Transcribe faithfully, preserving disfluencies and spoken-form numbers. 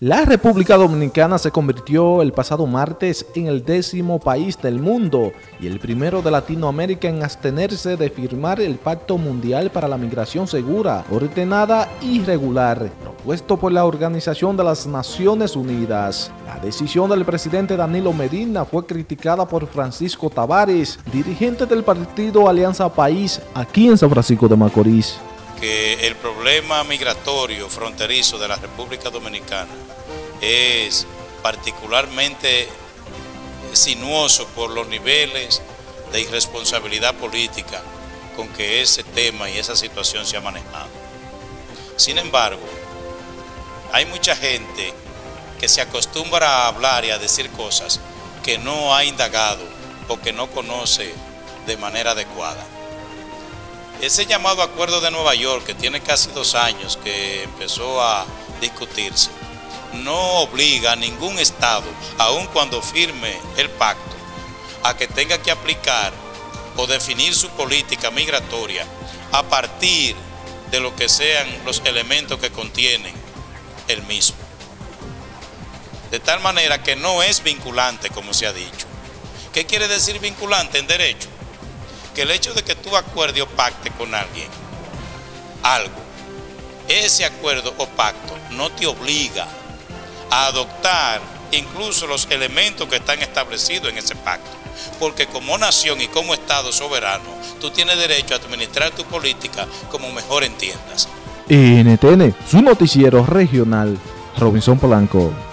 La República Dominicana se convirtió el pasado martes en el décimo país del mundo y el primero de Latinoamérica en abstenerse de firmar el Pacto Mundial para la Migración Segura, Ordenada y Regular, propuesto por la Organización de las Naciones Unidas. La decisión del presidente Danilo Medina fue criticada por Francisco Tavares, dirigente del partido Alianza País, aquí en San Francisco de Macorís. Que el problema migratorio fronterizo de la República Dominicana es particularmente sinuoso por los niveles de irresponsabilidad política con que ese tema y esa situación se ha manejado. Sin embargo, hay mucha gente que se acostumbra a hablar y a decir cosas que no ha indagado o que no conoce de manera adecuada. Ese llamado Acuerdo de Nueva York, que tiene casi dos años que empezó a discutirse, no obliga a ningún Estado, aun cuando firme el pacto, a que tenga que aplicar o definir su política migratoria a partir de lo que sean los elementos que contienen el mismo. De tal manera que no es vinculante, como se ha dicho. ¿Qué quiere decir vinculante en derecho? Que el hecho de que tú acuerdes o pactes con alguien algo, ese acuerdo o pacto no te obliga a adoptar incluso los elementos que están establecidos en ese pacto, porque como nación y como Estado soberano, tú tienes derecho a administrar tu política como mejor entiendas. N T N, su noticiero regional, Robinson Polanco.